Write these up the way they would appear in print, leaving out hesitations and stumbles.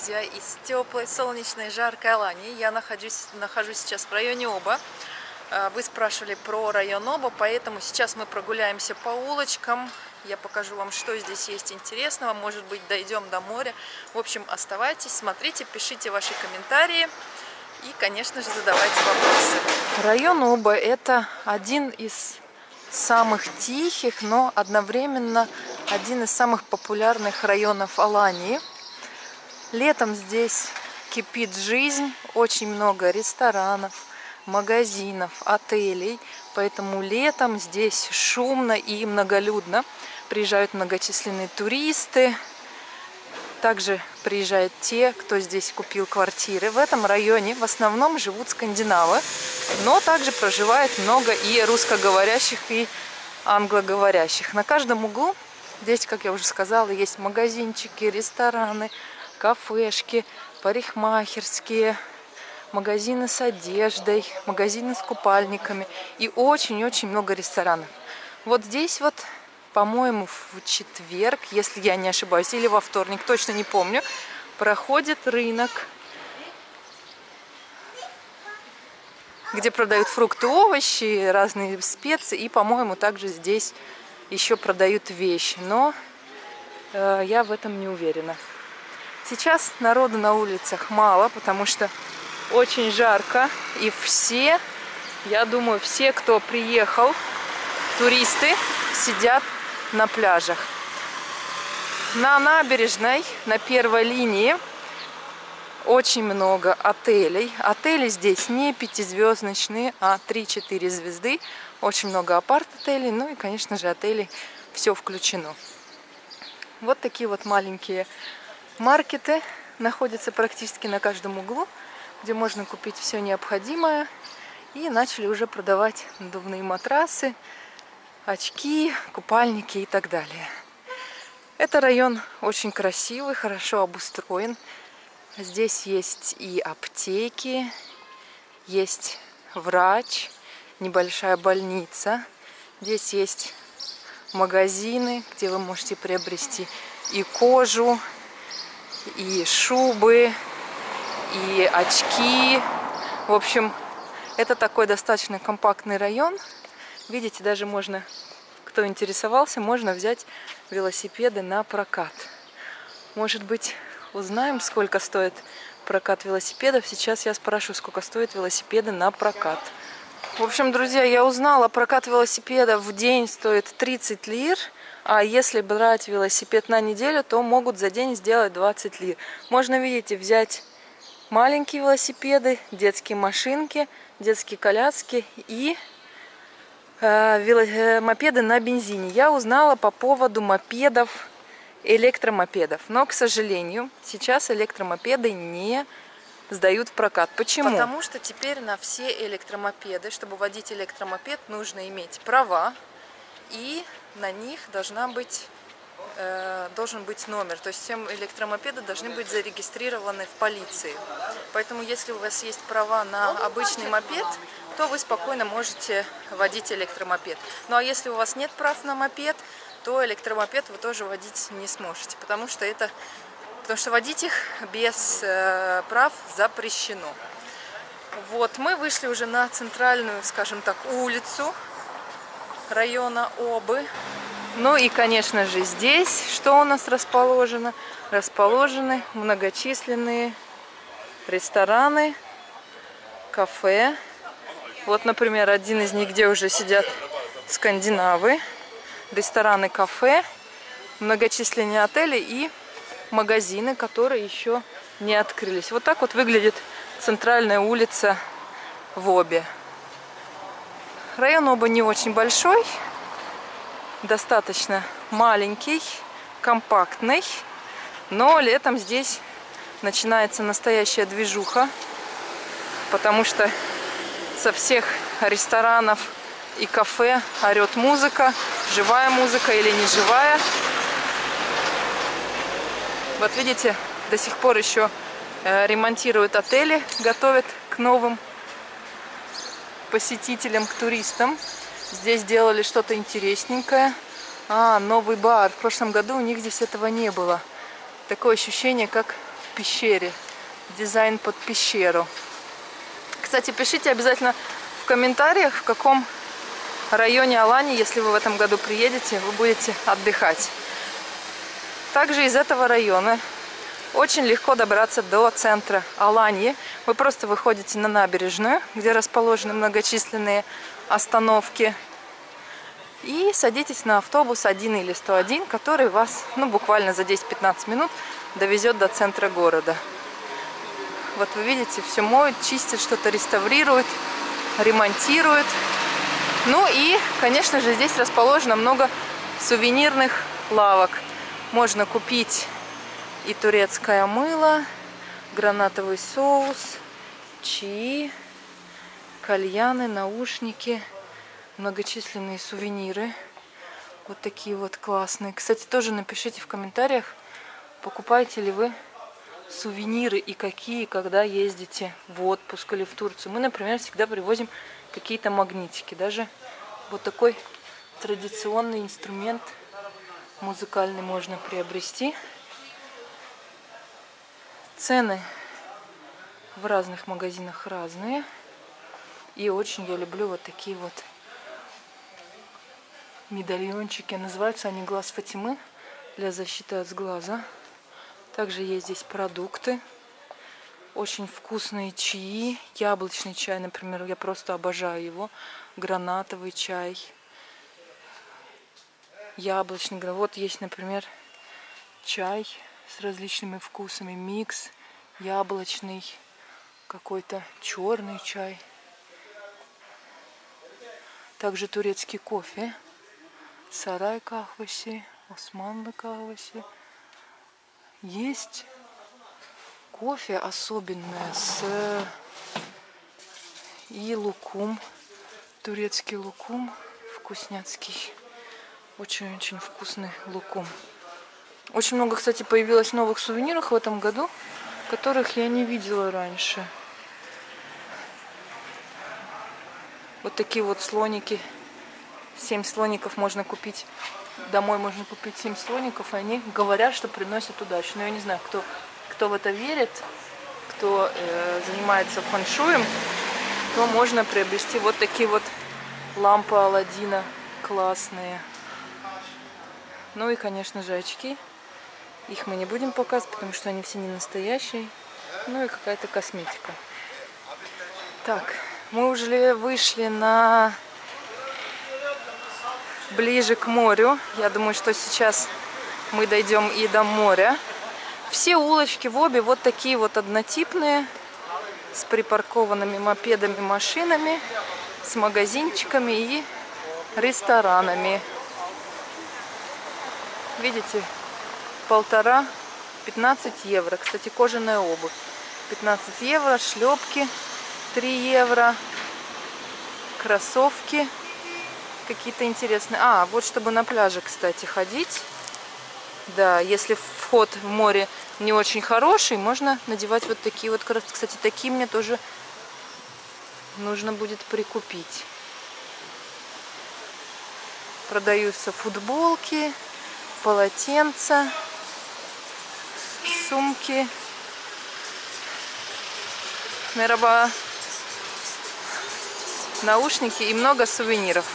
друзья, из теплой, солнечной, жаркой Алании. Я нахожусь сейчас в районе Оба. Вы спрашивали про район Оба, поэтому сейчас мы прогуляемся по улочкам. Я покажу вам, что здесь есть интересного. Может быть, дойдем до моря. В общем, оставайтесь, смотрите, пишите ваши комментарии и, конечно же, задавайте вопросы. Район Оба – это один из самых тихих, но одновременно один из самых популярных районов Алании. Летом здесь кипит жизнь, очень много ресторанов, магазинов, отелей, поэтому летом здесь шумно и многолюдно. Приезжают многочисленные туристы, также приезжают те, кто здесь купил квартиры. В этом районе в основном живут скандинавы, но также проживает много и русскоговорящих, и англоговорящих. На каждом углу здесь, как я уже сказала, есть магазинчики, рестораны, кафешки, парикмахерские, магазины с одеждой, магазины с купальниками и очень-очень много ресторанов. Вот здесь вот, по-моему, в четверг, если я не ошибаюсь, или во вторник, точно не помню, проходит рынок, где продают фрукты, овощи, разные специи, и, по-моему, также здесь еще продают вещи, но я в этом не уверена. Сейчас народу на улицах мало, потому что очень жарко, и все, я думаю, все, кто приехал, туристы, сидят на пляжах. На набережной, на первой линии, очень много отелей. Отели здесь не пятизвездочные, а 3-4 звезды. Очень много апарт-отелей, ну и, конечно же, отелей все включено. Вот такие вот маленькие маркеты находятся практически на каждом углу, где можно купить все необходимое. И начали уже продавать надувные матрасы, очки, купальники и так далее. Это район очень красивый, хорошо обустроен. Здесь есть и аптеки, есть врач, небольшая больница. Здесь есть магазины, где вы можете приобрести и кожу, и шубы, и очки. В общем, это такой достаточно компактный район. Видите, даже можно, кто интересовался, можно взять велосипеды на прокат. Может быть, узнаем, сколько стоит прокат велосипедов. Сейчас я спрошу, сколько стоят велосипеды на прокат. В общем, друзья, я узнала, прокат велосипеда в день стоит 30 лир. А если брать велосипед на неделю, то могут за день сделать 20 лир. Можно, видите, взять маленькие велосипеды, детские машинки, детские коляски и мопеды на бензине. Я узнала по поводу мопедов, электромопедов. Но, к сожалению, сейчас электромопеды не сдают в прокат. Почему? Потому что теперь на все электромопеды, чтобы водить электромопед, нужно иметь права, и на них должен быть номер. То есть все электромопеды должны быть зарегистрированы в полиции. Поэтому, если у вас есть права на обычный мопед, то вы спокойно можете водить электромопед. Ну а если у вас нет прав на мопед, то электромопед вы тоже водить не сможете, потому что водить их без прав запрещено. Вот, мы вышли уже на центральную, скажем так, улицу района Обы. Ну и, конечно же, здесь что у нас расположено? Расположены многочисленные рестораны, кафе. Вот, например, один из них, где уже сидят скандинавы. Рестораны, кафе, многочисленные отели и магазины, которые еще не открылись. Вот так вот выглядит центральная улица в Обе. Район Оба не очень большой, достаточно маленький, компактный, но летом здесь начинается настоящая движуха, потому что со всех ресторанов и кафе орет музыка, живая музыка или не живая. Вот видите, до сих пор еще ремонтируют отели, готовят к новым посетителям, к туристам. Здесь сделали что-то интересненькое. Новый бар. В прошлом году у них здесь этого не было. Такое ощущение, как пещере. Дизайн под пещеру. Кстати, пишите обязательно в комментариях, в каком районе Аланьи, если вы в этом году приедете, вы будете отдыхать. Также из этого района очень легко добраться до центра Аланьи. Вы просто выходите на набережную, где расположены многочисленные остановки, и садитесь на автобус 1 или 101, который вас буквально за 10-15 минут довезет до центра города. Вот вы видите, все моют, чистят, что-то реставрируют, ремонтируют. Ну и, конечно же, здесь расположено много сувенирных лавок. Можно купить и турецкое мыло, гранатовый соус, чаи, кальяны, наушники, многочисленные сувениры. Вот такие вот классные. Кстати, тоже напишите в комментариях, покупаете ли вы сувениры и какие, когда ездите в отпуск или в Турцию. Мы, например, всегда привозим какие-то магнитики. Даже вот такой традиционный инструмент музыкальный можно приобрести. Цены в разных магазинах разные. И очень я люблю вот такие вот медальончики. Называются они «Глаз Фатимы» для защиты от сглаза. Также есть здесь продукты. Очень вкусные чаи. Яблочный чай, например, я просто обожаю его. Гранатовый чай. Яблочный. Вот есть, например, чай с различными вкусами. Микс, яблочный, какой-то черный чай. Также турецкий кофе. Сарай кахваси, Османлы кахваси. Есть кофе особенное и лукум. Турецкий лукум. Вкусняцкий. Очень-очень вкусный лукум. Очень много, кстати, появилось новых сувениров в этом году, которых я не видела раньше. Вот такие вот слоники. 7 слоников можно купить. Домой можно купить 7 слоников, и они говорят, что приносят удачу. Но я не знаю, кто в это верит, кто занимается фэншуем, то можно приобрести вот такие вот лампы Аладдина классные. Ну и, конечно же, очки. Их мы не будем показывать, потому что они все не настоящие. Ну и какая-то косметика. Так, мы уже вышли ближе к морю. Я думаю, что сейчас мы дойдем и до моря. Все улочки в обе вот такие вот однотипные, с припаркованными мопедами, машинами, с магазинчиками и ресторанами. Видите, 1,5-15 евро. Кстати, кожаная обувь. 15 евро, шлепки 3 евро, кроссовки какие-то интересные. Вот чтобы на пляже, кстати, ходить. Да, если вход в море не очень хороший, можно надевать вот такие вот кроссовки. Кстати, такие мне тоже нужно будет прикупить. Продаются футболки, полотенца, сумки. Мераба. Наушники и много сувениров.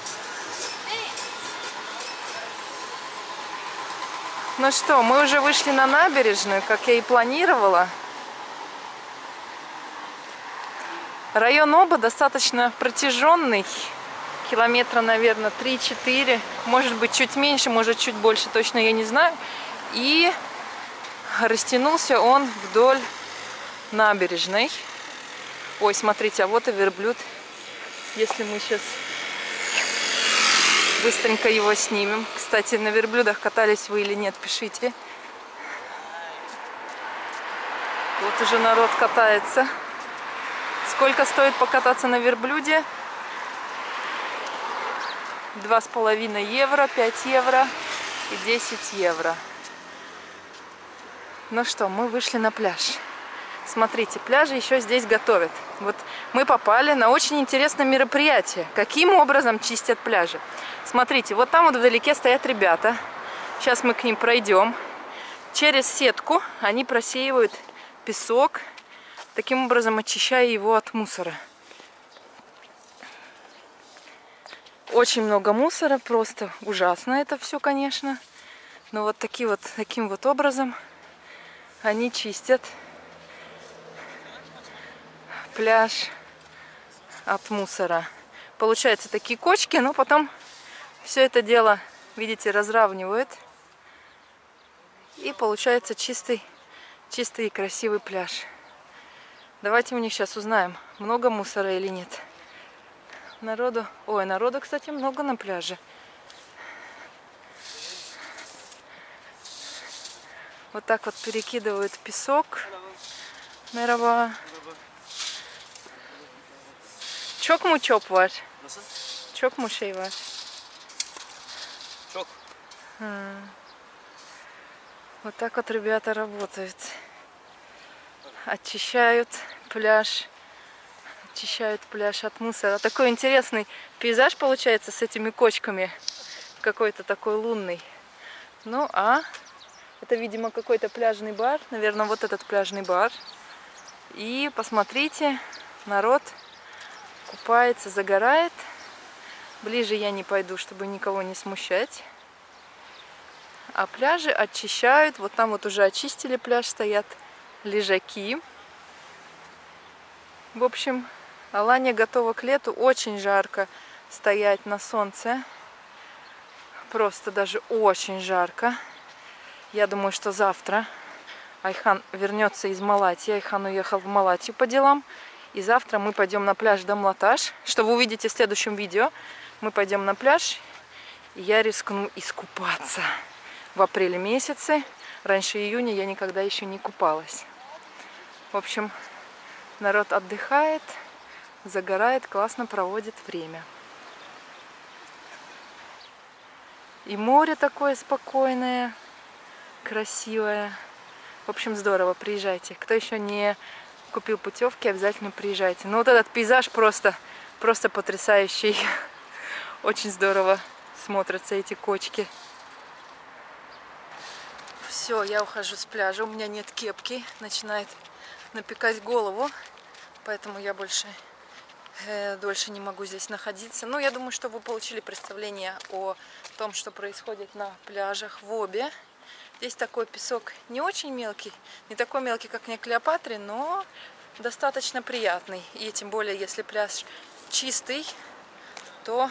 Ну что, мы уже вышли на набережную, как я и планировала. Район Оба достаточно протяженный. Километра, наверное, 3-4. Может быть, чуть меньше, может, чуть больше. Точно я не знаю. И растянулся он вдоль набережной. Ой, смотрите, а вот и верблюд. Если мы сейчас быстренько его снимем. Кстати, на верблюдах катались вы или нет, пишите. Вот уже народ катается. Сколько стоит покататься на верблюде? 2,5 евро, 5 евро и 10 евро. Ну что, мы вышли на пляж. Смотрите, пляжи еще здесь готовят. Вот мы попали на очень интересное мероприятие. Каким образом чистят пляжи? Смотрите, вот там вот вдалеке стоят ребята. Сейчас мы к ним пройдем. через сетку они просеивают песок, таким образом очищая его от мусора. Очень много мусора, просто ужасно это все, конечно. Но вот таким вот образом они чистят пляж от мусора. Получаются такие кочки, но потом все это дело, видите, разравнивают. И получается чистый и красивый пляж. Давайте у них сейчас узнаем, много мусора или нет. Народу, кстати, много на пляже. Вот так вот перекидывают песок. Merhaba. Çok mu çöp var? Nasıl? Çok mu şey var? Çok. Вот так вот ребята работают. Очищают пляж от мусора. Такой интересный пейзаж получается с этими кочками. Какой-то такой лунный. Ну, а это, видимо, какой-то пляжный бар. Наверное, вот этот пляжный бар. И посмотрите, народ купается, загорает. Ближе я не пойду, чтобы никого не смущать. А пляжи очищают. Вот там вот уже очистили пляж, стоят лежаки. В общем, Алания готова к лету. Очень жарко стоять на солнце. Просто даже очень жарко. Я думаю, что завтра Айхан вернется из Малатьи. Айхан уехал в Малатью по делам. И завтра мы пойдем на пляж Дамлаташ. Что вы увидите в следующем видео. Мы пойдем на пляж. И я рискну искупаться. В апреле месяце. Раньше июня я никогда еще не купалась. В общем, народ отдыхает, загорает, классно проводит время. И море такое спокойное, красивое. В общем, здорово, приезжайте. Кто еще не купил путевки, обязательно приезжайте. Ну вот этот пейзаж просто потрясающий. Очень здорово смотрятся эти кочки. Все, я ухожу с пляжа, у меня нет кепки, начинает напекать голову, поэтому я дольше не могу здесь находиться. Ну, я думаю, что вы получили представление о том, что происходит на пляжах в Обе. Здесь такой песок не очень мелкий, не такой мелкий, как на Клеопатре, но достаточно приятный. И тем более, если пляж чистый, то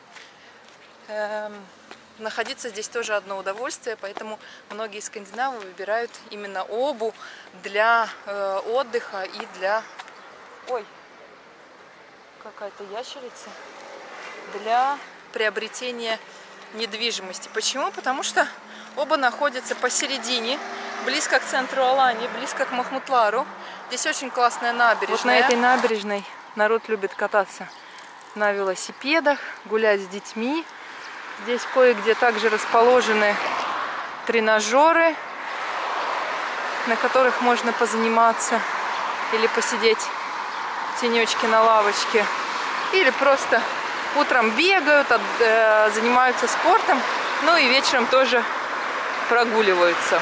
находиться здесь тоже одно удовольствие, поэтому многие скандинавы выбирают именно Обу для отдыха и для... Ой, какая-то ящерица. Для приобретения недвижимости. Почему? Потому что Оба находится посередине, близко к центру Алании, близко к Махмутлару. Здесь очень классная набережная. Вот на этой набережной народ любит кататься на велосипедах, гулять с детьми. Здесь кое-где также расположены тренажеры, на которых можно позаниматься или посидеть в тенечке на лавочке. Или просто утром бегают, занимаются спортом, ну и вечером тоже прогуливаются.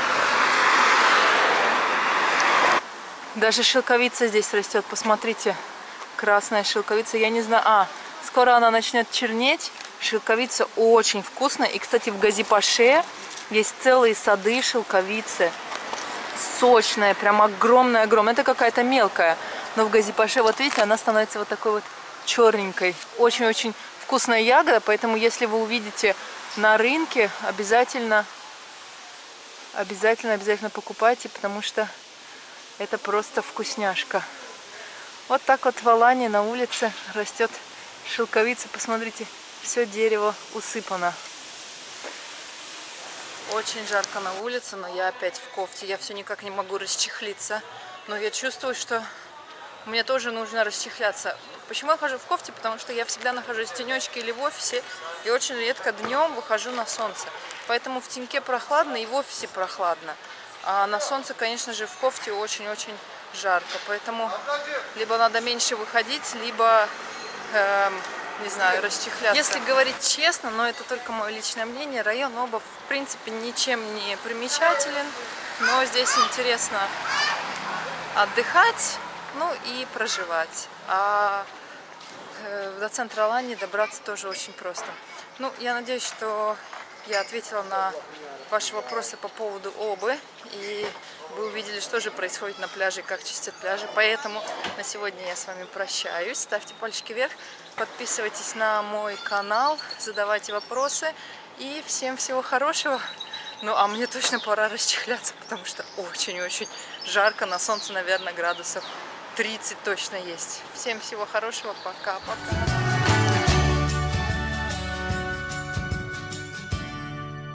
Даже шелковица здесь растет, посмотрите, красная шелковица, я не знаю, скоро она начнет чернеть. Шелковица очень вкусная. И, кстати, в Газипаше есть целые сады шелковицы. Сочная, прям огромная-огромная. Это какая-то мелкая. Но в Газипаше, вот видите, она становится вот такой вот черненькой. Очень-очень вкусная ягода. Поэтому, если вы увидите на рынке, обязательно покупайте, потому что это просто вкусняшка. Вот так вот в Алании на улице растет шелковица. Посмотрите. Все дерево усыпано. Очень жарко на улице, но я опять в кофте. Я все никак не могу расчехлиться. Но я чувствую, что мне тоже нужно расчехляться. Почему я хожу в кофте? Потому что я всегда нахожусь в тенечке или в офисе. И очень редко днем выхожу на солнце. Поэтому в теньке прохладно и в офисе прохладно. А на солнце, конечно же, в кофте очень-очень жарко. Поэтому либо надо меньше выходить, либо не знаю, расчехляться. Если говорить честно, но это только мое личное мнение, район Обов в принципе ничем не примечателен, но здесь интересно отдыхать, ну и проживать. А до центра Алании добраться тоже очень просто. Ну, я надеюсь, что я ответила на ваши вопросы по поводу Обы, и вы увидели, что же происходит на пляже, как чистят пляжи. Поэтому на сегодня я с вами прощаюсь. Ставьте пальчики вверх, подписывайтесь на мой канал, задавайте вопросы, и всем всего хорошего. Ну, а мне точно пора расчехляться, потому что очень-очень жарко, на солнце, наверное, градусов 30 точно есть. Всем всего хорошего, пока-пока.